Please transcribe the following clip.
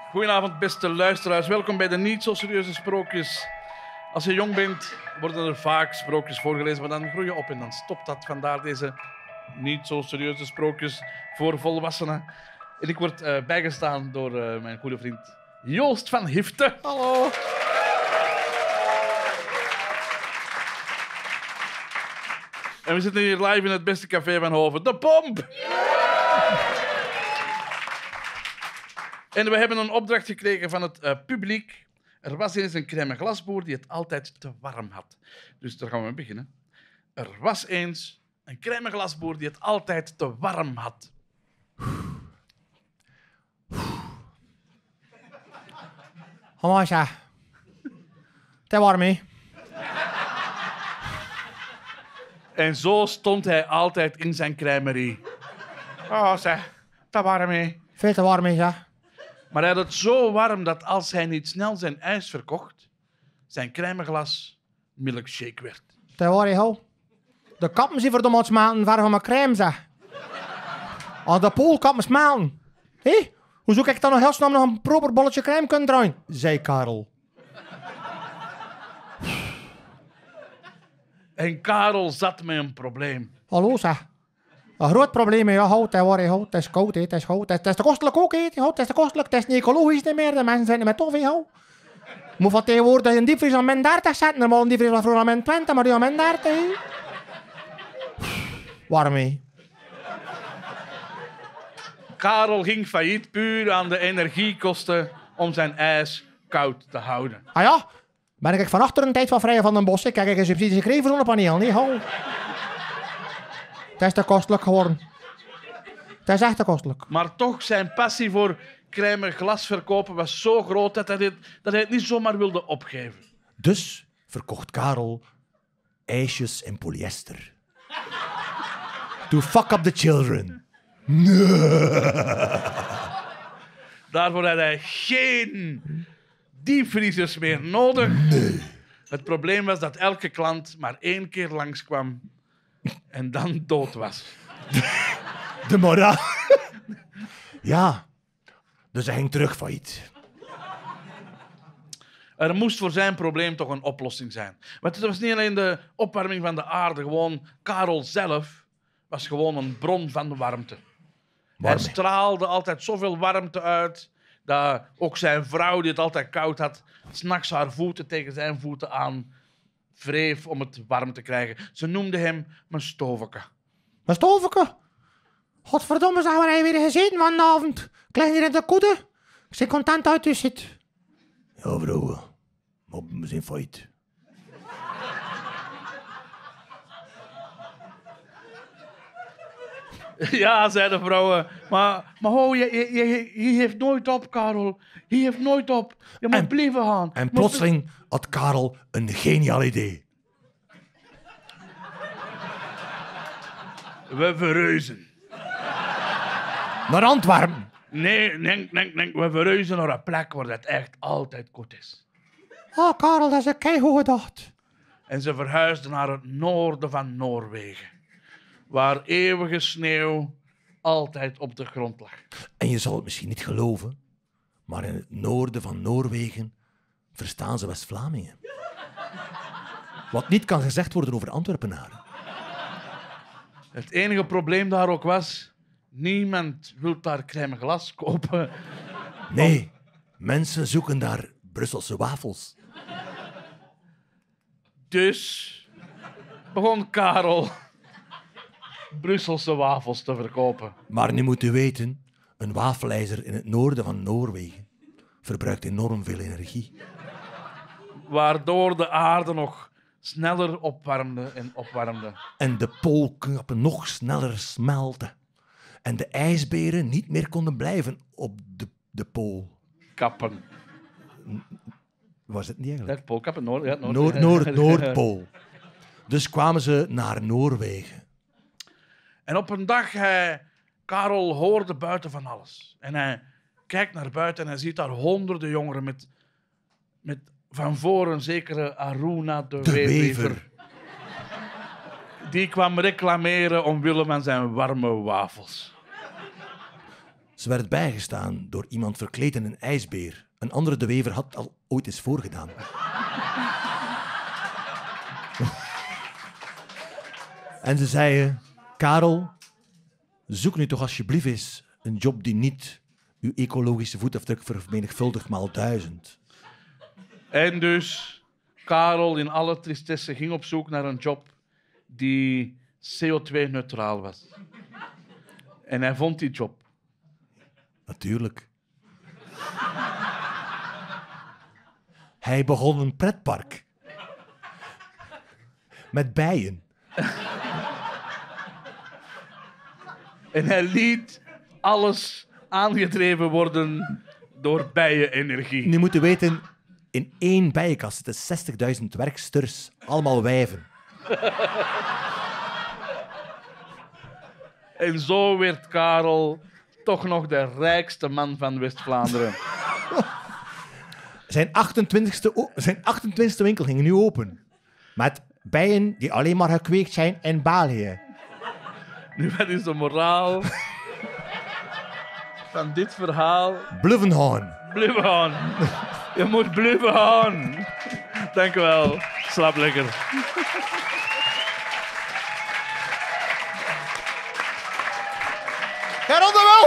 Goedenavond, beste luisteraars. Welkom bij de niet zo serieuze sprookjes. Als je jong bent, worden er vaak sprookjes voorgelezen, maar dan groei je op en dan stopt dat. Vandaar deze niet zo serieuze sprookjes voor volwassenen. En ik word bijgestaan door mijn goede vriend Joost van Hifte. Hallo. En we zitten hier live in het beste café van Hoven, De Pomp. En we hebben een opdracht gekregen van het publiek. Er was eens een crème glasboer die het altijd te warm had. Dus daar gaan we mee beginnen. Er was eens een crème glasboer die het altijd te warm had. Hamasa. Te warm, hè? En zo stond hij altijd in zijn crèmerie. Oh, zeg, te warm, hè. Veel te warm, hè, ja. Maar hij had het zo warm dat als hij niet snel zijn ijs verkocht, zijn crèmeglas milkshake werd. Te warm, ho. De kappen zijn verdomme aan het smelten, van mijn crème, zeg. Als de poolkappen smelten. Hé? Hoe zou ik dan nog heel snel nog een proper bolletje crème kunnen draaien? Zei Karel. En Karel zat met een probleem. Hallo, zeg. Een groot probleem, hè, ja, hout, te warm, hout. Het is koud, hè, het is koud. Het is te kostelijk ook, hè. Het is te kostelijk, het is niet ecologisch niet meer. De mensen vinden het tof, hè, hout. Moet van tegenwoordig een diepvries aan min 30 zetten. Normaal een diepvries van vroeger aan min 20, maar die aan min 30, hè. Warm, hè. Karel ging failliet puur aan de energiekosten om zijn ijs koud te houden. Ah ja, ben ik van achter een tijd van Vrije van den Bosch. Kijk, ik een subsidie gekregen voor zonnepaneel, niet hou. Het is te kostelijk geworden. Het is echt te kostelijk. Maar toch, zijn passie voor crème glas verkopen was zo groot dat hij het niet zomaar wilde opgeven. Dus verkocht Karel ijsjes in polyester. To fuck up the children. Daarvoor had hij geen diepvriezers meer nodig. Nee. Het probleem was dat elke klant maar 1 keer langskwam en dan dood was. De moraal. Ja. Dus hij ging terug failliet. Er moest voor zijn probleem toch een oplossing zijn. Want het was niet alleen de opwarming van de aarde, gewoon Karel zelf was gewoon een bron van warmte. Hij Warme. straalde altijd zoveel warmte uit dat ook zijn vrouw, die het altijd koud had, 's nachts haar voeten tegen zijn voeten aan wreef om het warm te krijgen. Ze noemde hem mijn stoveke. Wat stoveke? Godverdomme, zeg, waar heb je weer gezeten vanavond? Klein hier in de koede. Ik ben content uit u zit. Ja, vrouwen. Maar we zijn failliet. Ja, zeiden de vrouwen. Maar ho, je heeft nooit op, Karel. Je heeft nooit op. Je moet blijven gaan. En plotseling had Karel een geniaal idee. We verhuizen. Naar Antwerpen. Nee, we verhuizen naar een plek waar het echt altijd goed is. Oh, Karel, dat is een keigoed gedacht. En ze verhuisden naar het noorden van Noorwegen, waar eeuwige sneeuw altijd op de grond lag. En je zal het misschien niet geloven, maar in het noorden van Noorwegen verstaan ze West-Vlamingen. Wat niet kan gezegd worden over Antwerpenaren. Het enige probleem daar ook was, niemand wil daar crème glas kopen. Nee, mensen zoeken daar Brusselse wafels. Dus begon Karel Brusselse wafels te verkopen. Maar nu moet u weten, een wafelijzer in het noorden van Noorwegen verbruikt enorm veel energie. Waardoor de aarde nog sneller opwarmde en opwarmde. En de poolkappen nog sneller smelten. En de ijsberen niet meer konden blijven op de pool. Kappen. Was het niet eigenlijk? Ja, poolkappen, Noord. Noordpool. Dus kwamen ze naar Noorwegen. En op een dag, Karel hoorde buiten van alles. En hij kijkt naar buiten en hij ziet daar honderden jongeren met van voor een zekere Aruna de Wever. Die kwam reclameren omwille van zijn warme wafels. Ze werd bijgestaan door iemand verkleed in een ijsbeer. Een andere de Wever had al ooit eens voorgedaan. En ze zei, Karel, zoek nu toch alsjeblieft eens een job die niet uw ecologische voetafdruk vermenigvuldigt maal 1000. En dus, Karel in alle tristesse ging op zoek naar een job die CO2-neutraal was. En hij vond die job. Natuurlijk. Hij begon een pretpark. Met bijen. En hij liet alles aangedreven worden door bijenenergie. Nu moet je weten, in 1 bijenkast zitten 60.000 werksters. Allemaal wijven. En zo werd Karel toch nog de rijkste man van West-Vlaanderen. Zijn 28e winkel ging nu open. Met bijen die alleen maar gekweekt zijn in België. Nu, wat is de moraal van dit verhaal? Blijven gaan. Blijven gaan. Je moet blijven gaan. Dank u wel. Slaap lekker. Get on the road!